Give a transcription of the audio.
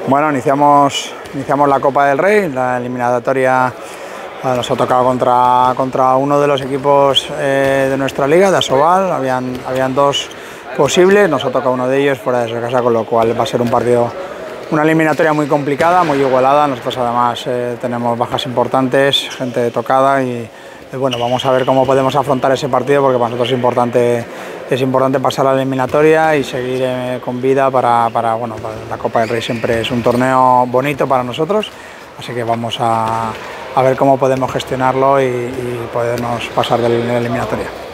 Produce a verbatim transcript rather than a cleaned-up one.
Bueno, iniciamos, iniciamos la Copa del Rey, la eliminatoria eh, nos ha tocado contra, contra uno de los equipos eh, de nuestra liga, de Asobal. Habían, habían dos posibles, nos ha tocado uno de ellos fuera de su casa, con lo cual va a ser un partido, una eliminatoria muy complicada, muy igualada. Nosotros además eh, tenemos bajas importantes, gente tocada y, y bueno, vamos a ver cómo podemos afrontar ese partido, porque para nosotros es importante, es importante pasar a la eliminatoria y seguir eh, con vida para, para, bueno, para la Copa del Rey. Siempre es un torneo bonito para nosotros, así que vamos a, a ver cómo podemos gestionarlo y, y podernos pasar de la eliminatoria.